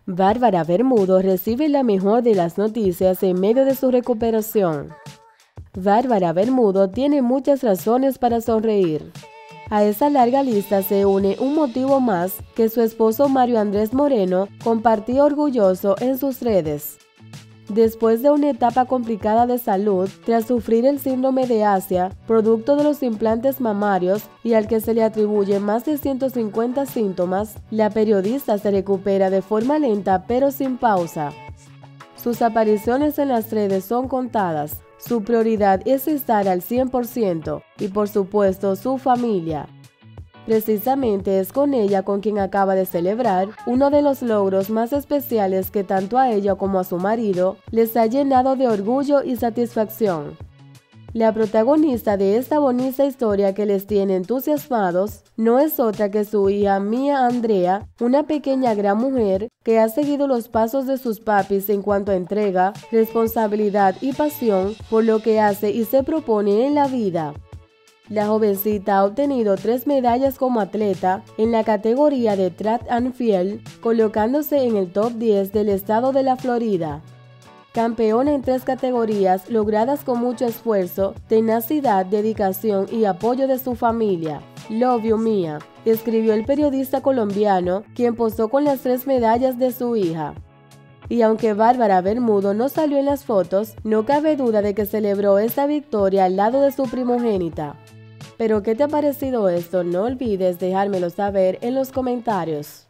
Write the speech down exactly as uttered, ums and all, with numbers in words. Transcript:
Bárbara Bermudo recibe la mejor de las noticias en medio de su recuperación. Bárbara Bermudo tiene muchas razones para sonreír. A esa larga lista se une un motivo más que su esposo Mario Andrés Moreno compartió orgulloso en sus redes. Después de una etapa complicada de salud, tras sufrir el síndrome de Asia, producto de los implantes mamarios y al que se le atribuyen más de ciento cincuenta síntomas, la periodista se recupera de forma lenta pero sin pausa. Sus apariciones en las redes son contadas. Su prioridad es estar al cien por ciento y, por supuesto, su familia. Precisamente es con ella con quien acaba de celebrar uno de los logros más especiales que tanto a ella como a su marido les ha llenado de orgullo y satisfacción. La protagonista de esta bonita historia que les tiene entusiasmados no es otra que su hija Mia Andrea, una pequeña gran mujer que ha seguido los pasos de sus papis en cuanto a entrega, responsabilidad y pasión por lo que hace y se propone en la vida. La jovencita ha obtenido tres medallas como atleta en la categoría de Track and Field, colocándose en el top diez del estado de la Florida. Campeona en tres categorías logradas con mucho esfuerzo, tenacidad, dedicación y apoyo de su familia. Love you, Mia, escribió el periodista colombiano, quien posó con las tres medallas de su hija. Y aunque Bárbara Bermudo no salió en las fotos, no cabe duda de que celebró esta victoria al lado de su primogénita. Pero ¿qué te ha parecido esto? No olvides dejármelo saber en los comentarios.